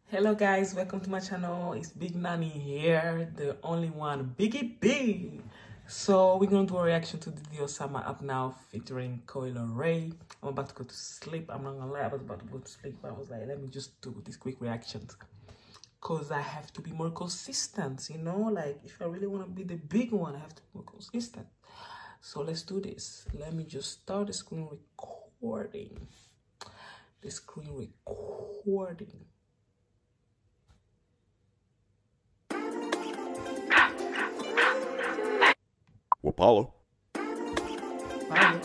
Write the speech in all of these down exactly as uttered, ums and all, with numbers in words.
Hello guys, welcome to my channel. It's Big Nanny here, the only one, Biggie B. So we're gonna do a reaction to the Osama Up Now featuring Coil Ray. I'm about to go to sleep. I'm not gonna lie, I was about to go to sleep, but I was like, let me just do these quick reactions because I have to be more consistent, you know, like if I really want to be the big one, I have to be more consistent. So let's do this. Let me just start the screen recording. The screen recording. Well, Paulo. Bye.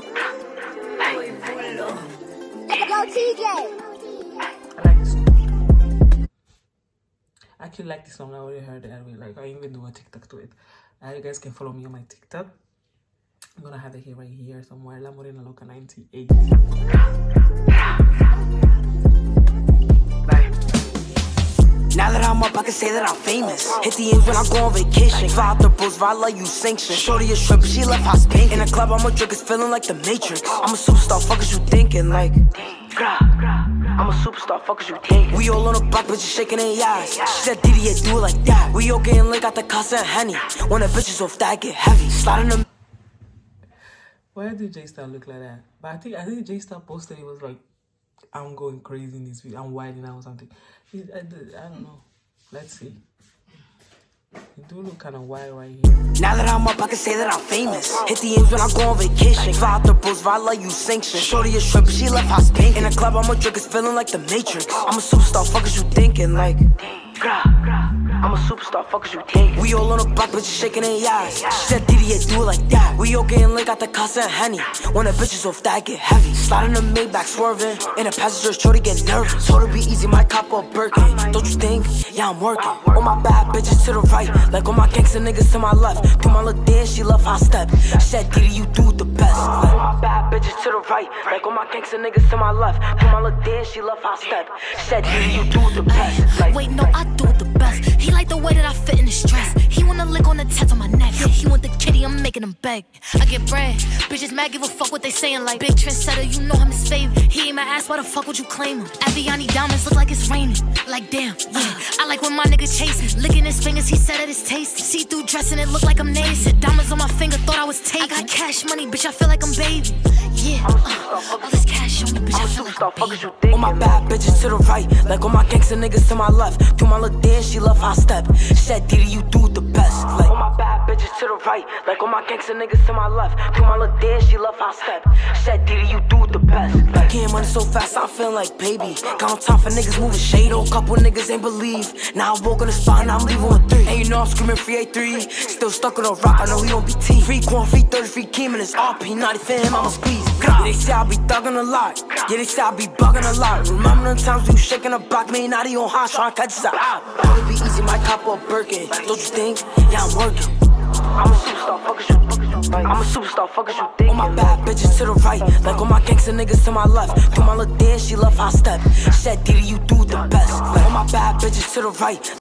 Yo, T J. I like this song. I actually like this song. I already heard it. I really like. I even do a TikTok to it. Uh, you guys can follow me on my TikTok. I'm gonna have it here, right here somewhere. La Morena Loca ninety-eight. Now that I'm up, I can say that I'm famous. Hit the ends when I go on vacation. Fly out the bros, Vala, you sanction. Shorty a shrimp, she left house pink. In the club, I'm a drink, it's feeling like the Matrix. I'm a superstar, fuck is you thinking? Like, I'm a superstar, fuck is you thinking? We all on the block, bitches shaking their ass. She said, Diddy, yeah, do it like that. We all getting lit, got the Casa and Henny. When the bitches off that, get heavy. Sliding them. Why did J-Star look like that? But I think I think J-Star posted it was like, I'm going crazy in this video. I'm wilding out or something. He, I, I don't know. Let's see. You do look kind of wild right here. Now that I'm up, I can say that I'm famous. Hit the ends when I go on vacation. Fly out the bros, Vala, you sanction. Shorty a shrimp, she left house pink. In the club, I'm a drink, it's feeling like the Matrix. I'm a superstar, fuck is you thinking? Like, I'm a superstar, fuck is you thinking? We all on the block, bitches shaking their ass. She said, Diddy, yeah, do it like that. We all getting lit, got the Casa and Henny. When the bitches off that, get heavy. Sliding the Maybach, swerving. In the passenger, shorty get nervous. Told her be easy, my cop up Birkin. Don't you think? Yeah, I'm working. All my bad bitches to the right, like all my gangsta niggas to my left. Do my little dance, she love how I step. She said, Diddy, you do the best. Like all my bad bitches to the right, like all my gangsta niggas to my left. Do my little dance, she love how I step. She said, Diddy, you do the best. Like, wait, no, I do it the best. He like the way that I fit in his dress. He wanna lick on the tats on my neck. Yeah, he want the kitty, I'm making him beg. I get bread, bitches mad, give a fuck what they saying. Like, big trendsetter, you know I'm his favorite. He ain't my ass, why the fuck would you claim him? Aviani diamonds look like it's raining. Like, damn, yeah, I like when my nigga chase me. Licking his fingers, he said that it's tasty. See-through dressing, it look like I'm naked. Said diamonds on my finger, thought I was taken. I got cash money, bitch, I feel like I'm baby. Yeah, uh, all this cash on me, bitch, I feel like I'm baby. All my bad bitches to the right, like all my gangsta niggas to my left. Do my little dance, she love how I step. She said, Diddy, you do the best. Like, all my bad bitches to the right, like all my gangsta niggas to my left. Do my little dance, she love how I step. She said, Diddy, you do the best. Like, getting money so fast, I'm feeling like baby. Got no time for niggas moving shade. Oh, couple niggas ain't believe. Now I woke on the spot and I'm leaving with three. And you know I'm screaming free A three. Still stuck on a rock, I know he don't be T. Free corn, free thirty, free Keem and it's R P. Not even him, I'ma squeeze. Yeah, they say I be thugging a lot. Yeah, they say I be bugging a lot. Remember the times we was shaking a block, me not on high, trying to catch us out. It'll be easy, my cop up Birkin. Don't you think? Yeah, I'm working. I'm a superstar, fuck is you, fuck is you. I'm a superstar, fuck is you think? All my bad bitches to the right, like all my gangsta niggas to my left. Do my little dance, she love how I step. She said, Diddy, you do the best. Like all my bad bitches to the right.